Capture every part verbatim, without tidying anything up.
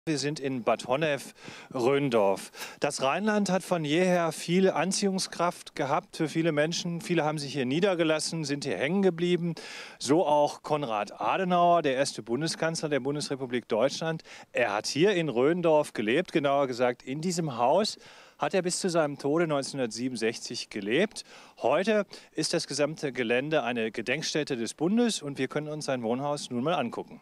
Wir sind in Bad Honnef-Rhöndorf. Das Rheinland hat von jeher viel Anziehungskraft gehabt für viele Menschen. Viele haben sich hier niedergelassen, sind hier hängen geblieben. So auch Konrad Adenauer, der erste Bundeskanzler der Bundesrepublik Deutschland. Er hat hier in Rhöndorf gelebt, genauer gesagt in diesem Haus hat er bis zu seinem Tode neunzehnhundertsiebenundsechzig gelebt. Heute ist das gesamte Gelände eine Gedenkstätte des Bundes und wir können uns sein Wohnhaus nun mal angucken.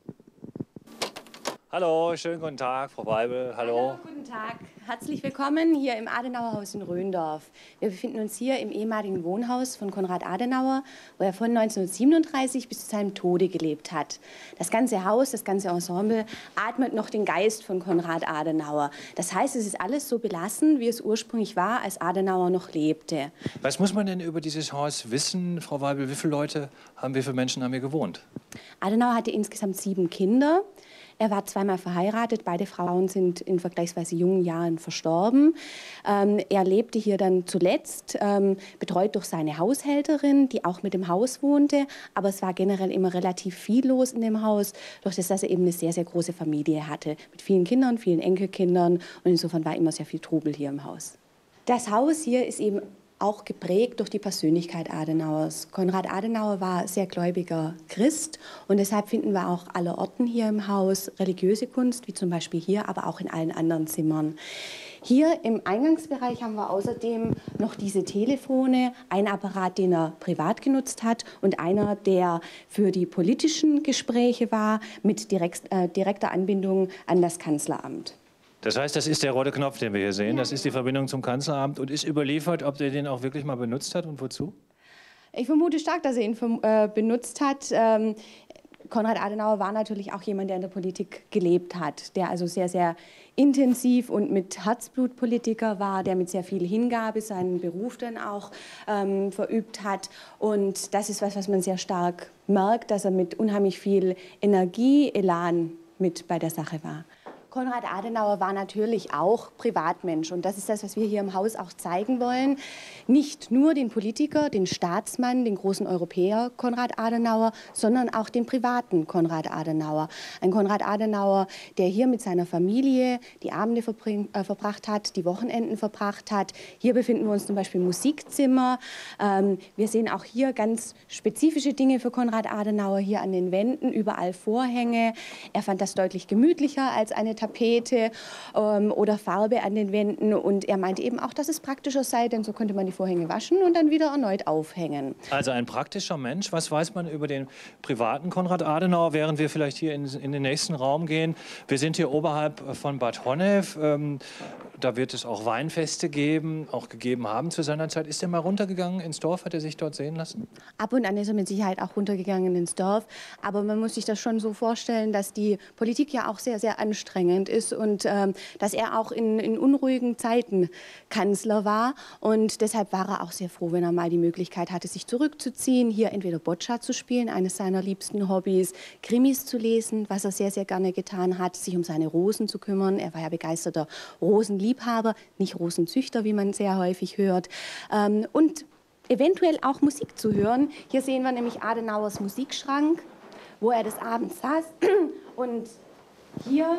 Hallo, schönen guten Tag, Frau Weibel. Hallo. Hallo, guten Tag. Herzlich willkommen hier im Adenauerhaus in Rhöndorf. Wir befinden uns hier im ehemaligen Wohnhaus von Konrad Adenauer, wo er von neunzehnhundertsiebenunddreißig bis zu seinem Tode gelebt hat. Das ganze Haus, das ganze Ensemble atmet noch den Geist von Konrad Adenauer. Das heißt, es ist alles so belassen, wie es ursprünglich war, als Adenauer noch lebte. Was muss man denn über dieses Haus wissen, Frau Weibel? Wie viele Leute haben, wie viele Menschen haben hier gewohnt? Adenauer hatte insgesamt sieben Kinder. Er war zweimal verheiratet, beide Frauen sind in vergleichsweise jungen Jahren verstorben. Ähm, er lebte hier dann zuletzt, ähm, betreut durch seine Haushälterin, die auch mit dem Haus wohnte. Aber es war generell immer relativ viel los in dem Haus, durch das, dass er eben eine sehr, sehr große Familie hatte. Mit vielen Kindern, vielen Enkelkindern. Und insofern war immer sehr viel Trubel hier im Haus. Das Haus hier ist eben auch geprägt durch die Persönlichkeit Adenauers. Konrad Adenauer war sehr gläubiger Christ und deshalb finden wir auch allerorten hier im Haus religiöse Kunst, wie zum Beispiel hier, aber auch in allen anderen Zimmern. Hier im Eingangsbereich haben wir außerdem noch diese Telefone, ein Apparat, den er privat genutzt hat und einer, der für die politischen Gespräche war, mit direkt, äh, direkter Anbindung an das Kanzleramt. Das heißt, das ist der rote Knopf, den wir hier sehen. Das ist die Verbindung zum Kanzleramt und ist überliefert, ob der den auch wirklich mal benutzt hat und wozu? Ich vermute stark, dass er ihn äh, benutzt hat. Ähm, Konrad Adenauer war natürlich auch jemand, der in der Politik gelebt hat, der also sehr, sehr intensiv und mit Herzblut Politiker war, der mit sehr viel Hingabe seinen Beruf dann auch ähm, verübt hat. Und das ist was, was man sehr stark merkt, dass er mit unheimlich viel Energie, Elan mit bei der Sache war. Konrad Adenauer war natürlich auch Privatmensch und das ist das, was wir hier im Haus auch zeigen wollen. Nicht nur den Politiker, den Staatsmann, den großen Europäer Konrad Adenauer, sondern auch den privaten Konrad Adenauer. Ein Konrad Adenauer, der hier mit seiner Familie die Abende äh, verbracht hat, die Wochenenden verbracht hat. Hier befinden wir uns zum Beispiel im Musikzimmer. Ähm, wir sehen auch hier ganz spezifische Dinge für Konrad Adenauer hier an den Wänden, überall Vorhänge. Er fand das deutlich gemütlicher als eine Tapete ähm, oder Farbe an den Wänden und er meinte eben auch, dass es praktischer sei, denn so könnte man die Vorhänge waschen und dann wieder erneut aufhängen. Also ein praktischer Mensch. Was weiß man über den privaten Konrad Adenauer, während wir vielleicht hier in, in den nächsten Raum gehen? Wir sind hier oberhalb von Bad Honnef. Ähm, da wird es auch Weinfeste geben, auch gegeben haben zu seiner Zeit. Ist er mal runtergegangen ins Dorf? Hat er sich dort sehen lassen? Ab und an ist er mit Sicherheit auch runtergegangen ins Dorf. Aber man muss sich das schon so vorstellen, dass die Politik ja auch sehr, sehr anstrengend ist und ähm, dass er auch in, in unruhigen Zeiten Kanzler war. Und deshalb war er auch sehr froh, wenn er mal die Möglichkeit hatte, sich zurückzuziehen, hier entweder Boccia zu spielen, eines seiner liebsten Hobbys, Krimis zu lesen, was er sehr, sehr gerne getan hat, sich um seine Rosen zu kümmern. Er war ja begeisterter Rosenliebhaber, nicht Rosenzüchter, wie man sehr häufig hört. Ähm, und eventuell auch Musik zu hören. Hier sehen wir nämlich Adenauers Musikschrank, wo er des Abends saß und hier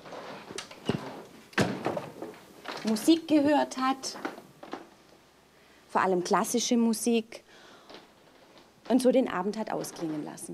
Musik gehört hat, vor allem klassische Musik, und so den Abend hat ausklingen lassen.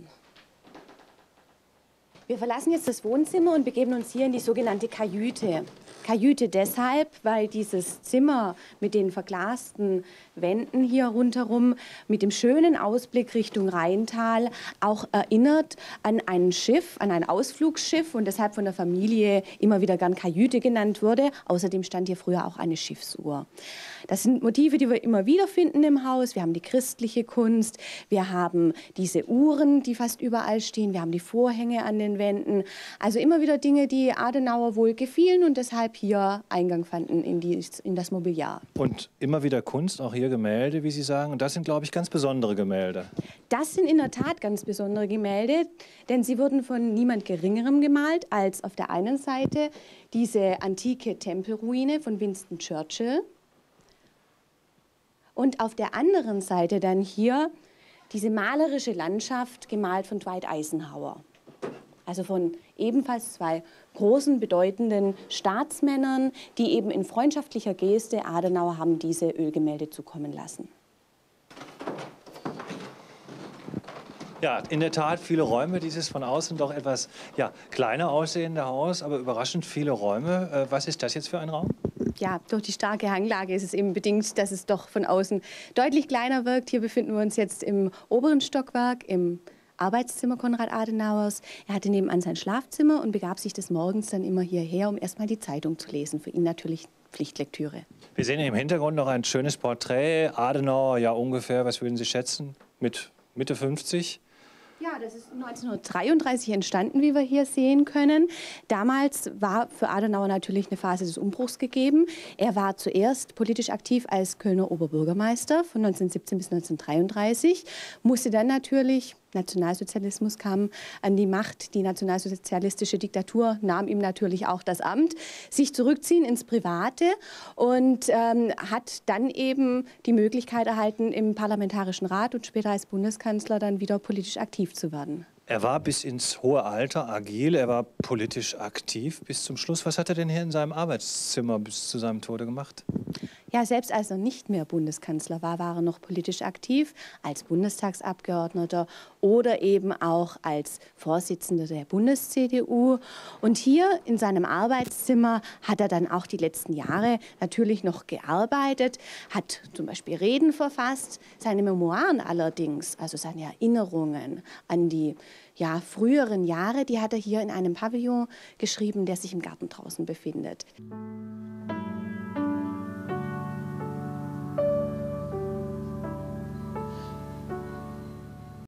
Wir verlassen jetzt das Wohnzimmer und begeben uns hier in die sogenannte Kajüte. Kajüte deshalb, weil dieses Zimmer mit den verglasten Wänden hier rundherum, mit dem schönen Ausblick Richtung Rheintal, auch erinnert an ein Schiff, an ein Ausflugsschiff und deshalb von der Familie immer wieder gern Kajüte genannt wurde. Außerdem stand hier früher auch eine Schiffsuhr. Das sind Motive, die wir immer wieder finden im Haus. Wir haben die christliche Kunst, wir haben diese Uhren, die fast überall stehen, wir haben die Vorhänge an den Wänden. Also immer wieder Dinge, die Adenauer wohl gefielen und deshalb hier Eingang fanden in, die, in das Mobiliar. Und immer wieder Kunst, auch hier Gemälde, wie Sie sagen. Und das sind, glaube ich, ganz besondere Gemälde. Das sind in der Tat ganz besondere Gemälde, denn sie wurden von niemand Geringerem gemalt als auf der einen Seite diese antike Tempelruine von Winston Churchill und auf der anderen Seite dann hier diese malerische Landschaft gemalt von Dwight Eisenhower. Also von ebenfalls zwei großen, bedeutenden Staatsmännern, die eben in freundschaftlicher Geste Adenauer haben diese Ölgemälde zukommen lassen. Ja, in der Tat viele Räume, dieses von außen doch etwas ja, kleiner aussehende Haus, aber überraschend viele Räume. Äh, was ist das jetzt für ein Raum? Ja, durch die starke Hanglage ist es eben bedingt, dass es doch von außen deutlich kleiner wirkt. Hier befinden wir uns jetzt im oberen Stockwerk, im Arbeitszimmer Konrad Adenauers. Er hatte nebenan sein Schlafzimmer und begab sich des Morgens dann immer hierher, um erstmal die Zeitung zu lesen. Für ihn natürlich Pflichtlektüre. Wir sehen im Hintergrund noch ein schönes Porträt. Adenauer, ja ungefähr, was würden Sie schätzen, mit Mitte fünfzig? Ja, das ist neunzehnhundertdreiunddreißig entstanden, wie wir hier sehen können. Damals war für Adenauer natürlich eine Phase des Umbruchs gegeben. Er war zuerst politisch aktiv als Kölner Oberbürgermeister von neunzehnhundertsiebzehn bis neunzehnhundertdreiunddreißig, musste dann natürlich, Nationalsozialismus kam an die Macht, die nationalsozialistische Diktatur nahm ihm natürlich auch das Amt, sich zurückziehen ins Private und ähm, hat dann eben die Möglichkeit erhalten, im Parlamentarischen Rat und später als Bundeskanzler dann wieder politisch aktiv zu werden. Er war bis ins hohe Alter agil, er war politisch aktiv bis zum Schluss. Was hat er denn hier in seinem Arbeitszimmer bis zu seinem Tode gemacht? Ja, selbst als er nicht mehr Bundeskanzler war, war er noch politisch aktiv als Bundestagsabgeordneter oder eben auch als Vorsitzender der Bundes-C D U. Und hier in seinem Arbeitszimmer hat er dann auch die letzten Jahre natürlich noch gearbeitet, hat zum Beispiel Reden verfasst. Seine Memoiren allerdings, also seine Erinnerungen an die ja, früheren Jahre, die hat er hier in einem Pavillon geschrieben, der sich im Garten draußen befindet.